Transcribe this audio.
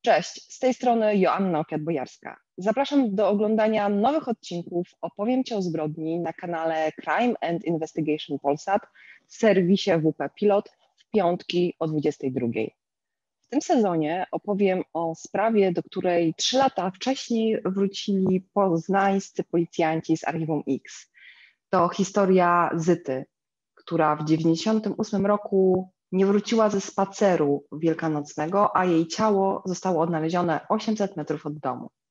Cześć, z tej strony Joanna Okiat-Bojarska. Zapraszam do oglądania nowych odcinków Opowiem Cię o zbrodni na kanale Crime and Investigation Polsat w serwisie WP Pilot w piątki o 22:00. W tym sezonie opowiem o sprawie, do której 3 lata wcześniej wrócili poznańscy policjanci z Archiwum X. To historia Zyty, która w 1998 roku nie wróciła ze spaceru wielkanocnego, a jej ciało zostało odnalezione 800 metrów od domu.